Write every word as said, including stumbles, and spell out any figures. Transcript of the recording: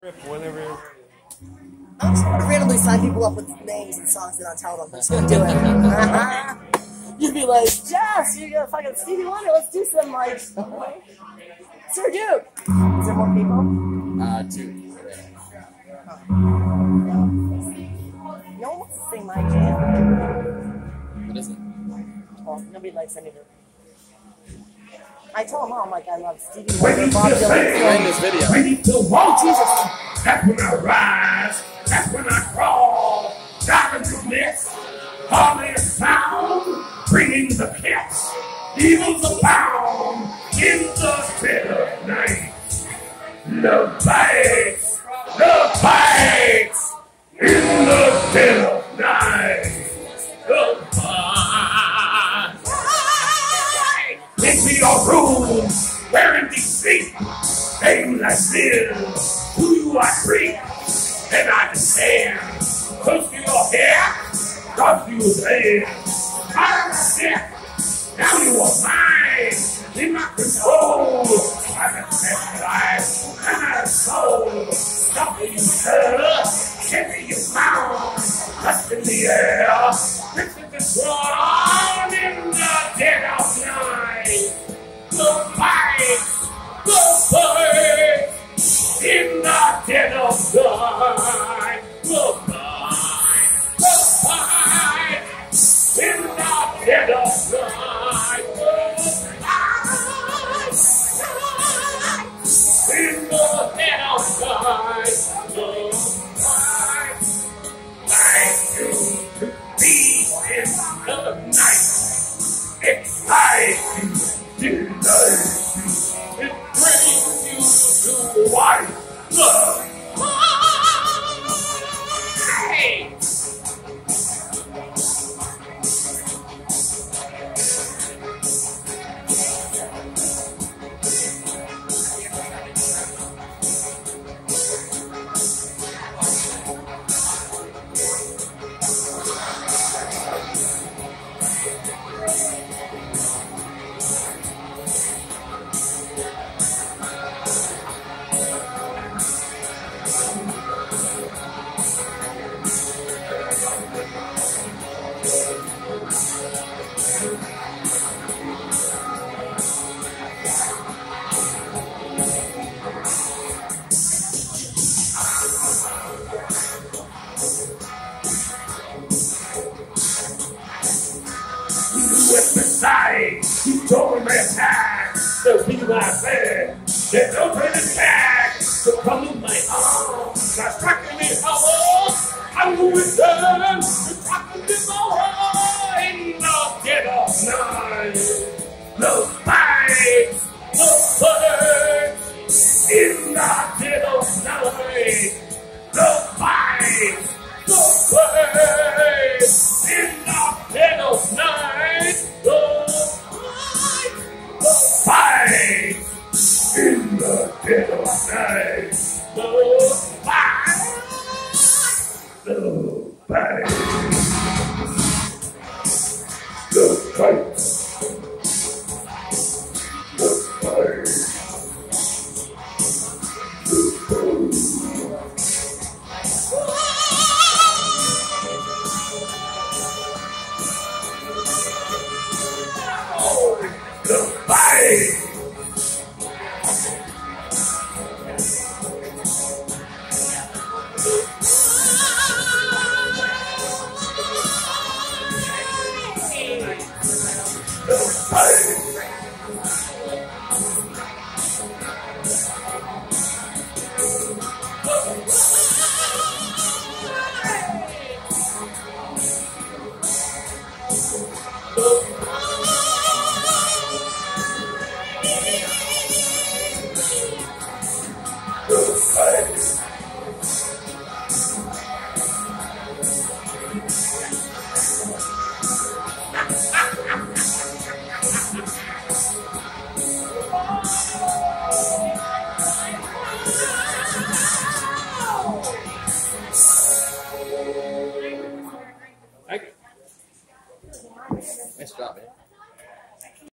Whenever. I'm just gonna randomly sign people up with names and songs and not tell them. I'm just gonna do it. You'd be like, Jess, you're gonna fucking Stevie Wonder, let's do some like Sir Duke. Is there more people? Uh, two. No one wants to sing my jam. What is it? Well, nobody likes any of it. I told them all, I'm like, I love Stevie Wonder, Bob Dylan. In this video. Ready to Oh, walk. Jesus. That's when I rise. That's when I crawl. Diving through mess. Hardly a sound. Bringing the cats. Evils abound. In the dead of night. Love bites. Love bites. In the dead of night. Love bites. Into your room. Wearing deep sleep. Names I still. Who you are free. And I understand. Close to your hair. Close to your head. I understand. Now you are mine. In my control. I'm a best life. I'm not a soul. Something you heard. Heavy you found. Dust in the air. Listen to swan in the dead of night. The fight. The fight. In the dead of night. The fight. The fight. In the dead of night. In the dead of night, the fight, like you to be in the night, exciting, delights you, it brings you to white love. Hey! You told me attack, so be my friend. There's no turning back, so come in my arms. I struck me hollow, I will return. You're talking to my heart in the dead of night. No fight, no birds in the dead of night. No fight, no birds in the dead of night. Fight in the dead of night.